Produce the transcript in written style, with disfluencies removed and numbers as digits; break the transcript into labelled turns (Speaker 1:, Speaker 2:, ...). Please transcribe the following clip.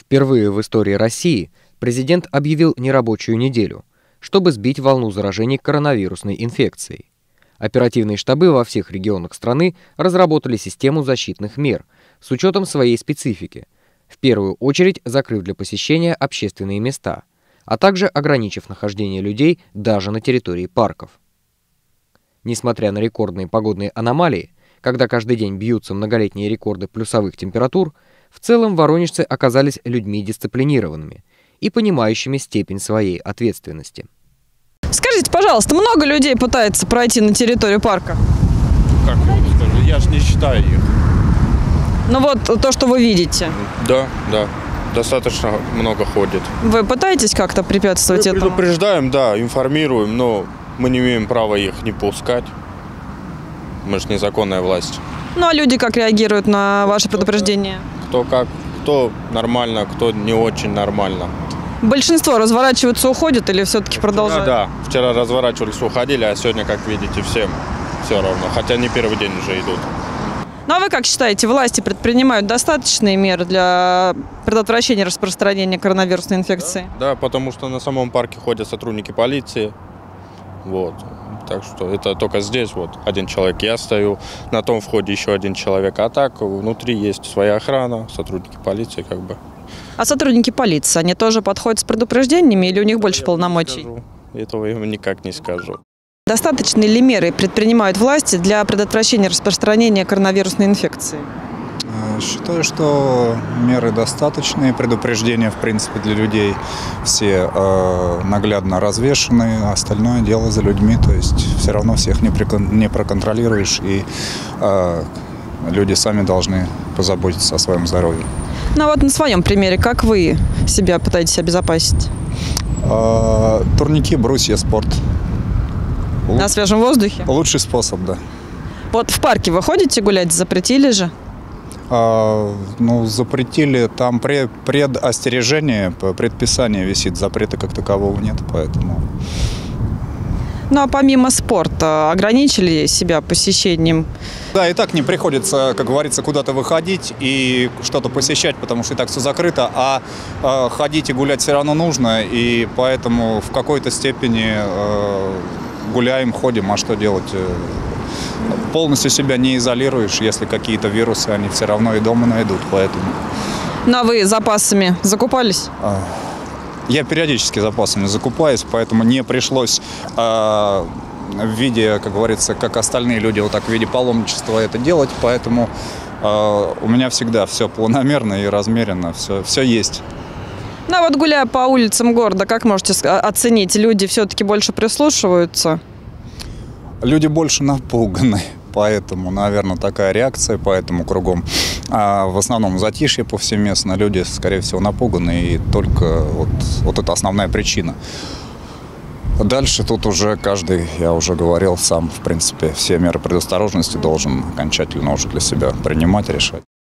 Speaker 1: Впервые в истории России президент объявил нерабочую неделю, чтобы сбить волну заражений коронавирусной инфекцией. Оперативные штабы во всех регионах страны разработали систему защитных мер с учетом своей специфики, в первую очередь закрыв для посещения общественные места, а также ограничив нахождение людей даже на территории парков. Несмотря на рекордные погодные аномалии, когда каждый день бьются многолетние рекорды плюсовых температур, в целом воронежцы оказались людьми дисциплинированными и понимающими степень своей ответственности.
Speaker 2: Скажите, пожалуйста, много людей пытается пройти на территорию парка?
Speaker 3: Как я вам скажу, я же не считаю их.
Speaker 2: Ну вот то, что вы видите.
Speaker 3: Да, достаточно много ходит.
Speaker 2: Вы пытаетесь как-то препятствовать
Speaker 3: Мы
Speaker 2: этому?
Speaker 3: предупреждаем, да, информируем, но мы не имеем права их не пускать. Мы же незаконная власть.
Speaker 2: Ну а люди как реагируют на ваши предупреждения?
Speaker 3: Кто как, кто нормально, кто не очень нормально.
Speaker 2: Большинство разворачиваются, уходят или все-таки продолжают?
Speaker 3: Да, вчера разворачивались, уходили, а сегодня, как видите, всем все равно. Хотя не первый день уже идут.
Speaker 2: Ну а вы как считаете, власти предпринимают достаточные меры для предотвращения распространения коронавирусной инфекции?
Speaker 3: Да, потому что на самом парке ходят сотрудники полиции. Вот. Так что это только здесь вот один человек. Я стою, на том входе еще один человек. А так внутри есть своя охрана, сотрудники полиции как бы.
Speaker 2: А сотрудники полиции, они тоже подходят с предупреждениями или у них больше полномочий?
Speaker 3: Этого я вам никак не скажу.
Speaker 2: Достаточно ли меры предпринимают власти для предотвращения распространения коронавирусной инфекции?
Speaker 4: Считаю, что меры достаточные, предупреждения, в принципе, для людей все наглядно развешаны, остальное дело за людьми, то есть все равно всех не проконтролируешь, и люди сами должны позаботиться о своем здоровье.
Speaker 2: Ну вот на своем примере, как вы себя пытаетесь обезопасить?
Speaker 4: Турники, брусья, спорт.
Speaker 2: На свежем воздухе?
Speaker 4: Лучший способ, да.
Speaker 2: Вот в парке вы ходите гулять, запретили же?
Speaker 4: Ну, запретили, там предостережение, предписание висит, запрета как такового нет, поэтому...
Speaker 2: Ну, а помимо спорта, ограничили себя посещением?
Speaker 4: Да, и так не приходится, как говорится, куда-то выходить и что-то посещать, потому что и так все закрыто, а ходить и гулять все равно нужно, и поэтому в какой-то степени гуляем, ходим, а что делать? Полностью себя не изолируешь, если какие-то вирусы, они все равно и дома найдут, поэтому...
Speaker 2: Ну, а вы запасами закупались?
Speaker 4: Я периодически запасами закупаюсь, поэтому не пришлось в виде, как говорится, как остальные люди, вот так в виде паломничества это делать, поэтому у меня всегда все планомерно и размеренно, все есть.
Speaker 2: Ну, а вот гуляя по улицам города, как можете оценить, люди все-таки больше прислушиваются?
Speaker 4: Люди больше напуганы, поэтому, наверное, такая реакция, поэтому кругом. В основном затишье повсеместно, люди, скорее всего, напуганы, и только вот это основная причина. Дальше тут уже каждый, я уже говорил, сам, в принципе, все меры предосторожности должен окончательно уже для себя принимать, решать.